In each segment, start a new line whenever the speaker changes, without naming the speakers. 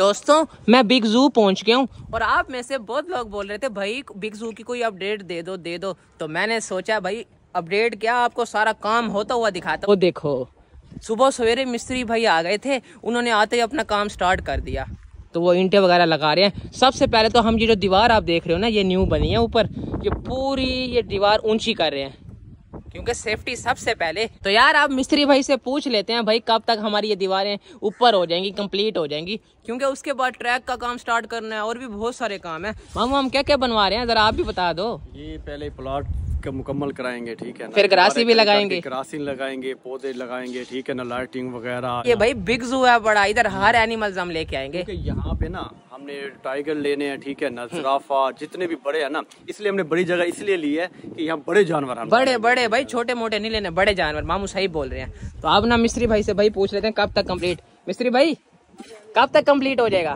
दोस्तों मैं बिग जू पहुंच गया हूँ और आप में से बहुत लोग बोल रहे थे भाई बिग जू की कोई अपडेट दे दो। तो मैंने सोचा भाई अपडेट क्या, आपको सारा काम होता हुआ दिखाता। वो देखो सुबह सवेरे मिस्त्री भाई आ गए थे, उन्होंने आते ही अपना काम स्टार्ट कर दिया। तो वो ईंटें वगैरह लगा रहे हैं। सबसे पहले तो हम ये जो दीवार आप देख रहे हो ना, ये न्यू बनी है ऊपर, ये पूरी ये दीवार ऊंची कर रहे हैं क्योंकि सेफ्टी सबसे पहले। तो यार आप मिस्त्री भाई से पूछ लेते हैं भाई कब तक हमारी ये दीवारें ऊपर हो जाएंगी, कंप्लीट हो जाएंगी, क्योंकि उसके बाद ट्रैक का काम स्टार्ट करना है और भी बहुत सारे काम है। मामू हम क्या क्या बनवा रहे हैं जरा आप भी बता दो।
ये पहले प्लॉट का मुकम्मल कराएंगे, ठीक है ना,
फिर ग्रासी भी लगाएंगे,
ग्रासी लगाएंगे, पौधे लगाएंगे, ठीक है ना, लाइटिंग वगैरह।
ये भाई बिग जू है बड़ा, इधर हर एनिमल्स हम लेके आएंगे।
यहाँ पे ना हमने टाइगर लेने हैं, ठीक है ना, जिराफा जितने भी बड़े हैं ना, इसलिए हमने बड़ी जगह इसलिए ली है कि यहाँ बड़े जानवर हम
बड़े बड़े भाई, छोटे मोटे नहीं लेने, बड़े जानवर। मामू सही बोल रहे हैं। तो आप ना मिस्त्री भाई से भाई पूछ लेते हैं कब तक कंप्लीट। मिस्त्री भाई कब तक कंप्लीट हो जाएगा?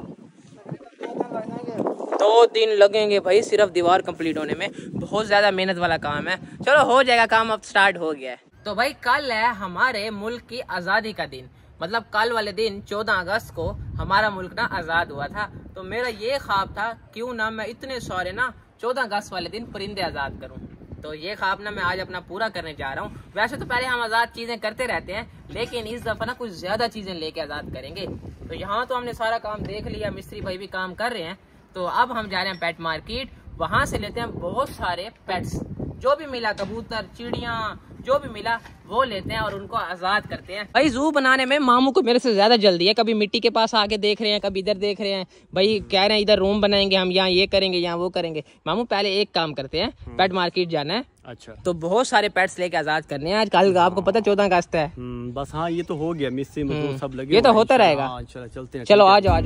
2 दिन लगेंगे भाई सिर्फ दीवार कंप्लीट होने में, बहुत ज्यादा मेहनत वाला काम है। चलो हो जाएगा काम, अब स्टार्ट हो गया है। तो भाई कल है हमारे मुल्क की आजादी का दिन, मतलब कल वाले दिन 14 अगस्त को हमारा मुल्क ना आजाद हुआ था। तो मेरा ये ख्वाब था क्यों ना मैं इतने सारे ना 14 अगस्त वाले दिन परिंदे आजाद करूं। तो ये ख्वाब ना मैं आज अपना पूरा करने जा रहा हूँ। वैसे तो पहले हम आजाद चीजें करते रहते हैं, लेकिन इस दफा ना कुछ ज्यादा चीजें लेके आजाद करेंगे। तो यहाँ तो हमने सारा काम देख लिया, मिस्त्री भाई भी काम कर रहे हैं। तो अब हम जा रहे हैं पेट मार्केट, वहां से लेते हैं बहुत सारे पेट्स, जो भी मिला, कबूतर, चिड़िया, जो भी मिला वो लेते हैं और उनको आजाद करते हैं। भाई जू बनाने में मामू को मेरे से ज्यादा जल्दी है, कभी मिट्टी के पास आके देख रहे हैं, कभी इधर देख रहे हैं। भाई कह रहे हैं इधर रूम बनाएंगे हम, यहाँ ये करेंगे, यहाँ वो करेंगे। मामू पहले एक काम करते हैं, पेट मार्केट जाना है।
अच्छा, तो
बहुत सारे पेट्स लेके आजाद करने हैं आज। कल आपको पता 14 अगस्त है।
बस हाँ, ये तो हो गया, मिस्त्री में सब लगे,
ये तो होता रहेगा।
चलते हैं,
चलो आ जाओ।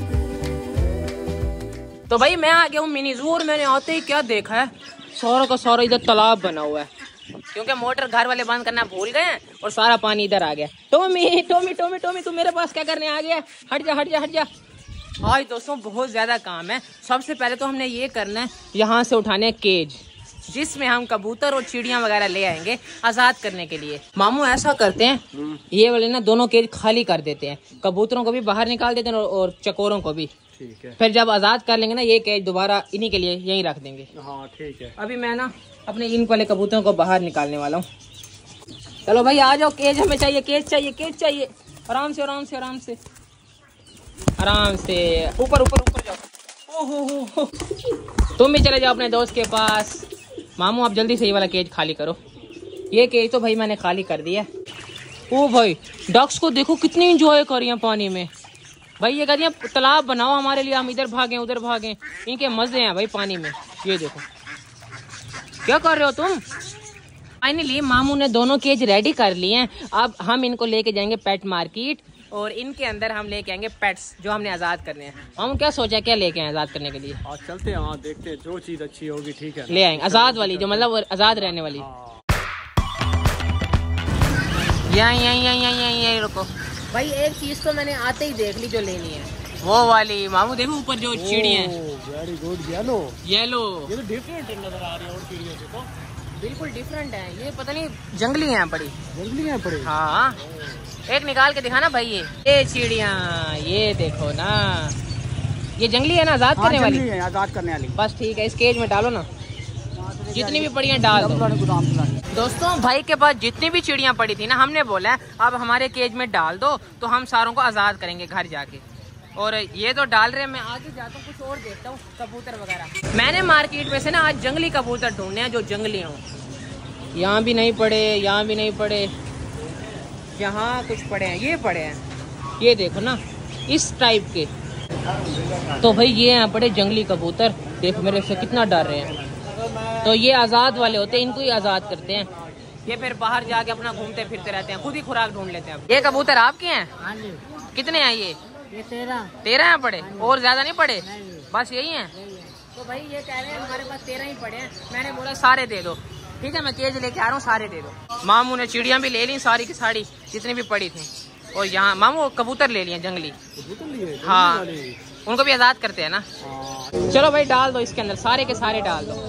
तो भाई मैं आ गया हूँ मिनी जू और मैंने आते ही क्या देखा है, सारा का सारा इधर तालाब बना हुआ है, क्योंकि मोटर घर वाले बंद करना भूल गए हैं और सारा पानी इधर आ गया। टोमी टोमी टोमी टोमी तू मेरे पास क्या करने आ गया? हट जा हट जा हट जा। आज दोस्तों बहुत ज्यादा काम है। सबसे पहले तो हमने ये करना है, यहाँ से उठाने केज जिसमें हम कबूतर और चिड़िया वगैरह ले आएंगे आजाद करने के लिए। मामू ऐसा करते हैं, ये वाले ना दोनों केज खाली कर देते हैं, कबूतरों को भी बाहर निकाल देते हैं और चकोरों को भी।
ठीक है,
फिर जब आजाद कर लेंगे ना ये केज दोबारा इन्हीं के लिए यहीं रख देंगे।
हाँ ठीक है।
अभी मैं ना अपने इन वाले कबूतरों को बाहर निकालने वाला हूँ। चलो भाई आ जाओ, केज हमें चाहिए, केज चाहिए, केज चाहिए। आराम से आराम से आराम से आराम से, ऊपर ऊपर ऊपर जाओ। ओहो तुम भी चले जाओ अपने दोस्त के पास। मामू आप जल्दी से ये वाला केज खाली करो। ये केज तो भाई मैंने खाली कर दिया। ओ भाई डक्स को देखो कितनी इंजॉय कर रही हैं पानी में। भाई ये कह रही है तालाब बनाओ हमारे लिए, हम इधर भागें उधर भागें, इनके मजे हैं भाई पानी में। ये देखो क्या कर रहे हो तुम। फाइनली मामू ने दोनों केज रेडी कर लिए हैं। अब हम इनको लेके जाएंगे पेट मार्केट और इनके अंदर हम लेके आएंगे पेट्स जो हमने आजाद करने हैं। मामू क्या सोचा, क्या लेके आए आजाद करने के लिए?
आज चलते हैं, हाँ देखते हैं, जो चीज अच्छी होगी ठीक है
ले आएंगे, आजाद वाली जो मतलब आजाद रहने वाली। यहीं रुको भाई, एक चीज तो मैंने आते ही देख ली जो लेनी है, वो वाली। मामू देखो ऊपर जो चिड़िया है,
वेरी गुड, येलो
येलो।
ये तो डिफरेंट नजर आ रही है और चिड़ियों से, तो
बिल्कुल डिफरेंट है। ये पता नहीं जंगली है बड़ी,
जंगली है बड़ी।
हाँ एक निकाल के दिखाना भाई। ये चिड़िया ये देखो ना, ये जंगली है ना, आजाद करने वाली
है, आजाद करने वाली।
बस ठीक है, इस केज में डालो ना, जितनी भी पड़ी हैं डाल दो। दोस्तों भाई के पास जितनी भी चिड़िया पड़ी थी ना, हमने बोला है अब हमारे केज में डाल दो, तो हम सारों को आजाद करेंगे घर जाके। और ये तो डाल रहे हैं, मैं आगे जाता हूँ कुछ और देखता हूँ, कबूतर वगैरह। मैंने मार्केट में से ना आज जंगली कबूतर ढूंढने हैं जो जंगली हों। यहाँ भी नहीं पड़े, यहाँ भी नहीं पड़े, यहाँ कुछ पड़े हैं, ये पड़े हैं, ये देखो ना इस टाइप के। तो भाई ये यहाँ पड़े जंगली कबूतर, देखो मेरे से कितना डर रहे हैं। तो ये आजाद वाले होते हैं, इनको ही आजाद करते हैं। ये फिर बाहर जाके अपना घूमते फिरते रहते हैं, खुद ही खुराक ढूंढ लेते हैं। ये कबूतर आपके हैं?
हाँ जी।
कितने हैं ये? 13 हैं पड़े, और ज्यादा नहीं पड़े? बस यही हैं। तो भाई ये कह रहे हैं हमारे पास 13 ही पड़े हैं। मैंने बोला सारे दे दो। ठीक है मैं केज लेके आ रहा हूँ, सारे दे दो। मामू ने चिड़िया भी ले ली सारी की सारी जितनी भी पड़ी थी। और यहाँ मामू कबूतर ले लिए जंगली। हाँ उनको भी आजाद करते हैं ना। चलो भाई डाल दो इसके अंदर, सारे के सारे डाल दो।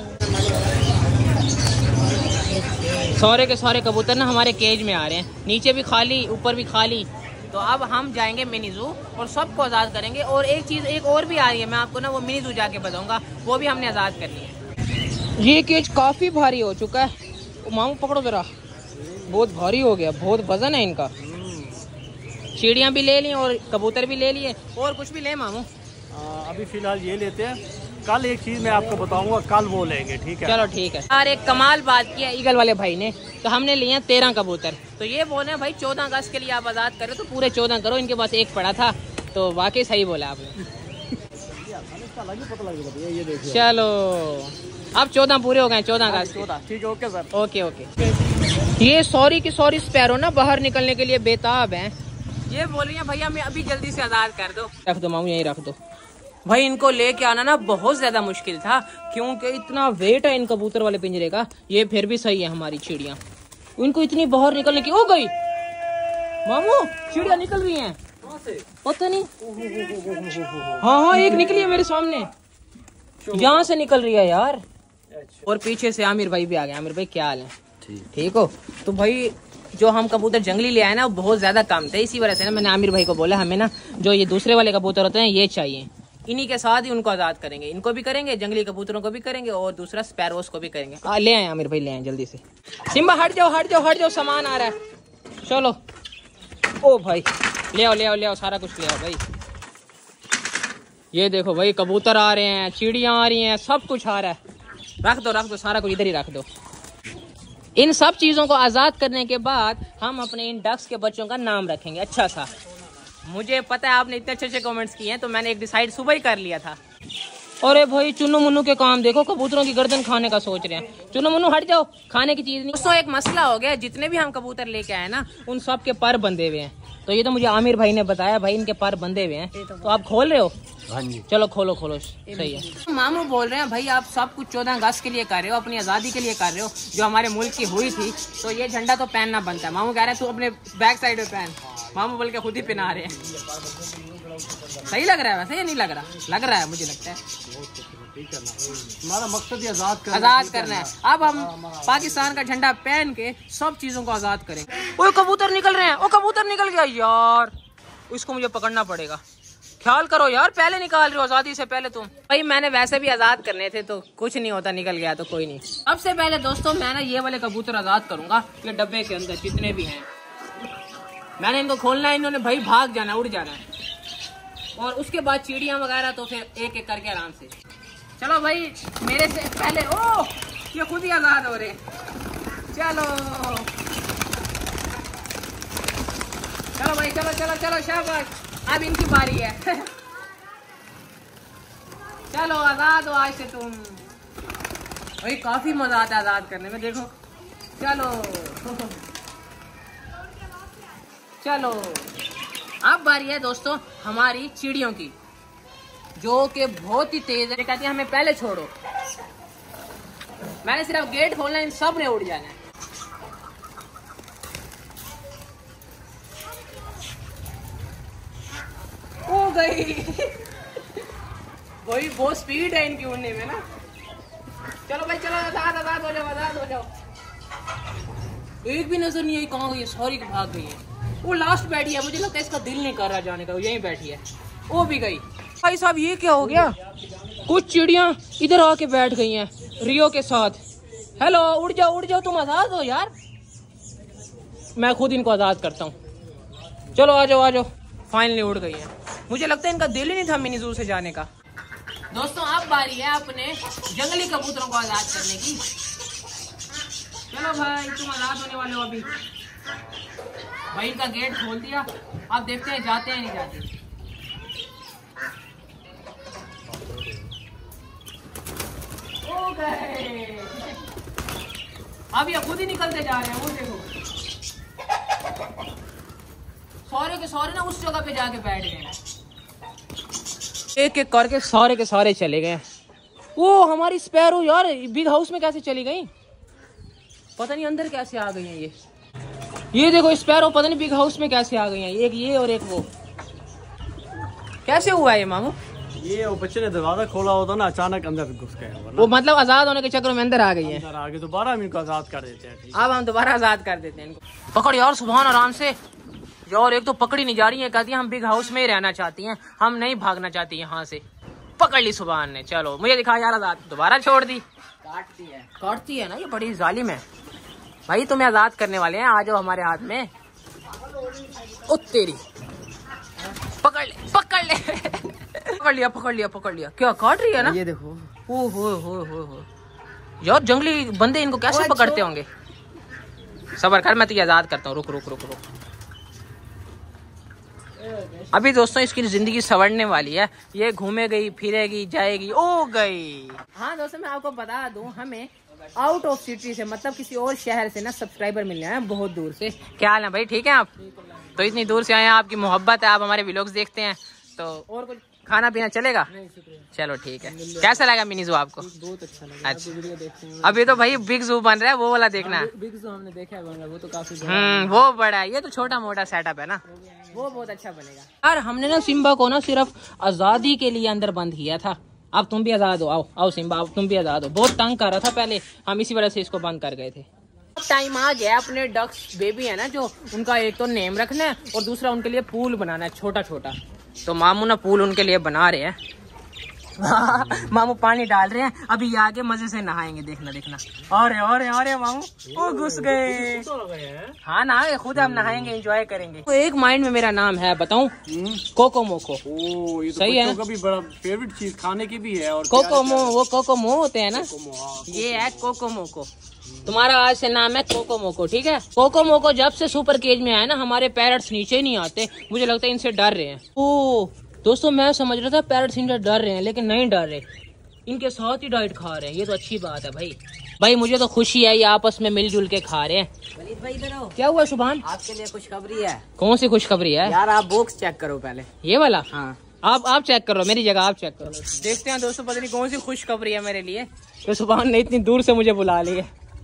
सारे के सारे कबूतर ना हमारे केज में आ रहे हैं, नीचे भी खाली ऊपर भी खाली। तो अब हम जाएंगे मिनी जू और सबको आज़ाद करेंगे। और एक चीज़ एक और भी आ रही है, मैं आपको ना वो मिनी जू जाके बताऊंगा, वो भी हमने आज़ाद करनी है। ये केज काफ़ी भारी हो चुका है। मामू पकड़ो जरा, बहुत भारी हो गया, बहुत वजन है इनका। चिड़ियाँ भी ले ली और कबूतर भी ले लिए, और कुछ भी ले मामू?
अभी फिलहाल ये लेते हैं, कल एक चीज मैं आपको बताऊंगा, कल वो लेंगे, ठीक है?
चलो ठीक है। यार एक कमाल बात किया ईगल वाले भाई ने, तो हमने लिए 13 कबूतर। तो ये बोले भाई 14 अगस्त के लिए आप आज़ाद करें तो पूरे 14 करो, इनके पास एक पड़ा था, तो वाकई सही बोला आपने। चलो अब 14 पूरे हो गए, 14 अगस्त।
ठीक है, ओके सर।
Okay okay. ये सॉरी की सॉरी स्पैरो ना बाहर निकलने के लिए बेताब हैं। ये बोल रही है भैया मैं अभी जल्दी से आज़ाद कर दो। रख दो मामू, यहीं रख दो भाई। इनको लेके आना ना बहुत ज्यादा मुश्किल था, क्योंकि इतना वेट है इन कबूतर वाले पिंजरे का। ये फिर भी सही है हमारी चिड़िया, इनको इतनी बाहर निकलने की हो गई। मामू चिड़िया निकल रही हैं, पता नहीं। हाँ एक निकली है मेरे सामने, यहाँ से निकल रही है यार। और पीछे से आमिर भाई भी आ गए। आमिर भाई क्या हाल है? ठीक हो? तो भाई जो हम कबूतर जंगली ले आए ना, वो बहुत ज्यादा कम थे, इसी वजह से ना मैंने आमिर भाई को बोला हमें ना जो ये दूसरे वाले कबूतर होते हैं ये चाहिए। इन्हीं के साथ ही उनको आज़ाद करेंगे, इनको भी करेंगे, जंगली कबूतरों को भी करेंगे, और दूसरा स्पैरोस को भी करेंगे। ले आए आमिर भाई, ले आए जल्दी से। सिम्बा हट जाओ हट जाओ हट जाओ, सामान आ रहा है। चलो ओ भाई ले आओ ले आओ ले आओ, सारा कुछ ले आओ भाई। ये देखो भाई कबूतर आ रहे हैं, चिड़ियाँ आ रही हैं, सब कुछ आ रहा है। रख दो सारा कुछ इधर ही रख दो। इन सब चीज़ों को आज़ाद करने के बाद हम अपने इन डक्स के बच्चों का नाम रखेंगे अच्छा सा। मुझे पता है आपने इतने अच्छे अच्छे कमेंट्स किए हैं, तो मैंने एक डिसाइड सुबह ही कर लिया था। अरे भाई चुन्नू मुन्नू के काम देखो, कबूतरों की गर्दन खाने का सोच रहे हैं। चुन्नू मुन्नू हट जाओ, खाने की चीज नहीं। दोस्तों एक मसला हो गया, जितने भी हम कबूतर लेके आए ना, उन सब के पर बंधे हुए हैं। तो ये तो मुझे आमिर भाई ने बताया, भाई इनके पर बंधे हुए हैं। तो आप खोल रहे हो? हाँ जी। चलो खोलो खोलो, सही है। मामू बोल रहे हैं भाई आप सब कुछ 14 अगस्त के लिए कर रहे हो, अपनी आज़ादी के लिए कर रहे हो, जो हमारे मुल्क की हुई थी, तो ये झंडा तो पहनना बनता है। मामू कह रहे हैं तू अपने बैक साइड में पहन। मामू बोल के खुद ही पहना रहे हैं। सही लग रहा है वैसे, ये नहीं लग रहा? लग रहा है, मुझे लगता है।
हमारा मकसद ही आज़ाद
करना है। अब हम पाकिस्तान का झंडा पहन के सब चीजों को आज़ाद करेंगे। वो कबूतर निकल रहे हैं, वो कबूतर निकल गया यार, इसको मुझे पकड़ना पड़ेगा। ख्याल करो यार, पहले निकाल रहे हो आज़ादी से पहले तुम। भाई मैंने वैसे भी आज़ाद करने थे, तो कुछ नहीं होता, निकल गया तो कोई नहीं। सबसे पहले दोस्तों मैं ना ये वाले कबूतर आज़ाद करूंगा, ये डब्बे के अंदर जितने भी हैं। मैंने इनको खोलना है, इन्होंने भाई भाग जाना, उड़ जाना है। और उसके बाद चिड़ियाँ वगैरह तो फिर एक एक करके आराम से। चलो भाई मेरे से पहले, ओ ये खुद ही आज़ाद हो रहे। चलो चलो भाई, चलो चलो चलो, शाबाश, अब इनकी बारी है। चलो आज़ाद हो आज से तुम। भाई काफी मजा आता है आज़ाद करने में, देखो। चलो चलो अब बारी है दोस्तों हमारी चिड़ियों की, जो कि बहुत ही तेज है। कहती है हमें पहले छोड़ो, मैंने सिर्फ गेट खोलना है, इन सब ने उड़ जाना है। हो गई। वही बहुत स्पीड है इनकी उड़ने में ना। चलो भाई चलो, आज़ाद आज़ाद हो जाओ, आज़ाद हो जाओ। एक भी नजर नहीं आई कहाँ गई, सॉरी भाग गई है। वो लास्ट बैठी है, मुझे लगता है इसका दिल नहीं कर रहा जाने का, वो यहीं बैठी है। वो भी गई। भाई साहब ये क्या हो गया? कुछ चिड़ियां इधर आके बैठ गई हैं रियो के साथ। हेलो, उड़ जाओ तुम आज़ाद हो यार। मैं खुद इनको आज़ाद करता हूँ। चलो आ जाओ। फाइनली उड़ गई हैं। मुझे लगता है इनका दिल ही नहीं था मिनी जू से जाने का। दोस्तों अब बारी है अपने जंगली कबूतरों को आज़ाद करने की। चलो भाई तुम आज़ाद होने वाले हो अभी। भाई इनका गेट खोल दिया, अब देखते हैं जाते हैं नहीं जाते। हो गए। अब ये खुद ही निकलते जा रहे हैं, वो देखो। सारे के सारे ना उस जगह पे जाके बैठ गए, एक एक करके सारे के सारे चले गए। वो हमारी स्पैरो यार बिग हाउस में कैसे चली गई, पता नहीं अंदर कैसे आ गई हैं ये देखो स्पैरो पता नहीं बिग हाउस में कैसे आ गई हैं, एक ये और एक वो। कैसे हुआ है ये मामू?
ये वो बच्चे ने दरवाजा खोला होता ना, अचानक अंदर घुस गए।
वो मतलब आज़ाद होने के चक्कर में अंदर आ गई है।
आगे दोबारा हम इनको आज़ाद कर देते हैं।
अब हम दोबारा आज़ाद कर देते हैं इनको। पकड़ यार सुभान, आराम से। यार एक तो पकड़ी नहीं जा रही है, कहती है हम बिग हाउस में ही रहना चाहती हैं, हम नहीं भागना चाहती यहाँ से। पकड़ ली सुभान ने। चलो मुझे दिखा यार आजाद, दोबारा छोड़ दी। काटती है ना, ये बड़ी जालिम है भाई। तुम्हें आजाद करने वाले हैं, आ जाओ हमारे हाथ में। ओ तेरी, पकड़ ले पकड़ ले पकड़ लिया पकड़ लिया पकड़ लिया। क्या काट रही है ना,
ये देखो।
ओ हो यार जंगली बंदे इनको कैसे पकड़ते होंगे। सबर कर, मैं तुझे आजाद करता हूँ। रुक रुक रुक रुक। अभी दोस्तों इसकी जिंदगी संवरने वाली है, ये घूमेगी फिरेगी जाएगी। ओ गई। हाँ दोस्तों मैं आपको बता दूं, हमें आउट ऑफ सिटी से मतलब किसी और शहर से ना सब्सक्राइबर मिल रहे हैं बहुत दूर से। क्या हाल है भाई, ठीक है आप? तो इतनी दूर से आए हैं, आपकी मोहब्बत है, आप हमारे व्लॉग्स देखते हैं, तो और कुछ खाना पीना चलेगा? चलो ठीक है। कैसा लगा मिनी जू आपको? बहुत अच्छा लगा। अच्छा अभी तो भाई बिग जू बन रहा है, वो वाला देखना है। बिग जू हमने देखा है, वो तो काफी वो बड़ा है, ये तो छोटा मोटा सेटअप है ना, वो बहुत अच्छा बनेगा। यार हमने ना सिम्बा को ना सिर्फ आजादी के लिए अंदर बंद किया था, अब तुम भी आजाद हो। आओ आओ सिम्बा, अब तुम भी आजाद हो। बहुत तंग कर रहा था पहले, हम इसी वजह से इसको बंद कर गए थे। टाइम आ गया, अपने डक्स बेबी है ना जो, उनका एक तो नेम रखना है और दूसरा उनके लिए पूल बनाना है छोटा छोटा। तो मामू ना पूल उनके लिए बना रहे हैं मामू पानी डाल रहे हैं, अभी ये आगे मजे से नहाएंगे, देखना देखना। अरे मामू वो घुस गए। हाँ ना, खुद हम नहाएंगे, एंजॉय करेंगे। तो एक माइंड में मेरा नाम है, बताऊं? कोको मोको।
ये तो
सही है,
कभी बड़ा फेवरेट चीज खाने की भी है। और
कोकोमो, वो कोकोमो होते हैं ना, ये है कोको मोको। तुम्हारा आज से नाम है कोको मोको, ठीक है? कोको मोको जब से सुपर केज में आया ना, हमारे पैरट्स नीचे नहीं आते, मुझे लगता है इनसे डर रहे हैं। ओ दोस्तों मैं समझ रहा था पैरट्स इनसे डर रहे हैं, लेकिन नहीं डर रहे, इनके साथ ही डाइट खा रहे हैं। ये तो अच्छी बात है भाई मुझे तो खुशी है, ये आपस में मिलजुल के खा रहे हैं।
वलीद भाई इधर आओ।
क्या हुआ सुभान?
आपके लिए खुशखबरी है।
कौन सी खुशखबरी है
यार? आप बॉक्स चेक करो पहले,
ये वाला।
हाँ
आप चेक करो, मेरी जगह आप चेक करो। देखते हैं दोस्तों, पता नहीं कौन सी खुशखबरी है मेरे लिए, तो सुभान ने इतनी दूर से मुझे बुला लिया।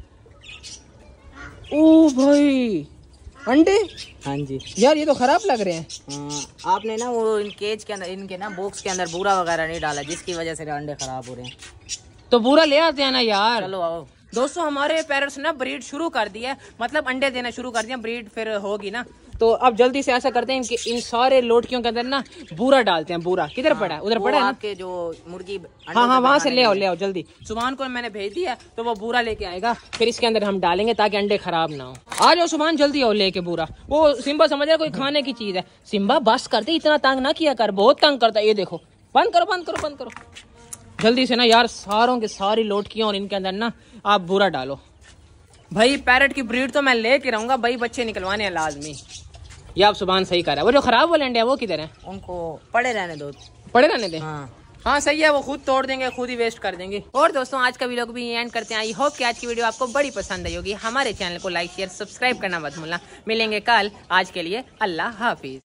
ओ भाई अंडे,
हाँ जी
यार ये तो खराब लग रहे हैं।
आपने ना वो इन केज के अंदर, इनके ना बॉक्स के अंदर बूरा वगैरह नहीं डाला, जिसकी वजह से अंडे खराब हो रहे हैं।
तो बूरा ले आते हैं ना यार।
चलो आओ।
दोस्तों हमारे पैरट्स ने ब्रीड शुरू कर दी है, मतलब अंडे देना शुरू कर दिया, ब्रीड फिर होगी ना, तो अब जल्दी से ऐसा करते हैं कि इन सारे लोटकियों के अंदर ना बूरा डालते हैं। बूरा किधर पड़ा है? उधर पड़ा है ना, आपके
जो मुर्गी।
हाँ वहाँ से ले आओ जल्दी। सुभान को मैंने भेज दिया, तो वो बूरा लेके आएगा, फिर इसके अंदर हम डालेंगे ताकि अंडे खराब ना हो। आ जाओ सुभान, जल्दी आओ लेके बूरा। वो सिम्बा समझ रहा कोई खाने की चीज है। सिम्बा बस करते, इतना तंग ना किया कर, बहुत तंग करता है। ये देखो, बंद करो बंद करो बंद करो जल्दी से ना यार, सारों के सारी लोटकियां और इनके अंदर ना आप बूरा डालो। भाई पैरट की ब्रीड तो मैं लेके रहूंगा भाई, बच्चे निकलवाने हैं लाजमी। ये आप सुभान सही कर रहा है। वो जो खराब वाले अंडे हैं वो किधर हैं?
उनको पड़े रहने दो।
पड़े रहने दे।
हाँ
सही है, वो खुद तोड़ देंगे, खुद ही वेस्ट कर देंगे। और दोस्तों आज का वीडियो को भी एंड करते हैं। आई होप कि आज की वीडियो आपको बड़ी पसंद आई होगी। हमारे चैनल को लाइक शेयर सब्सक्राइब करना मत भूलना। मिलेंगे कल, आज के लिए अल्लाह हाफिज।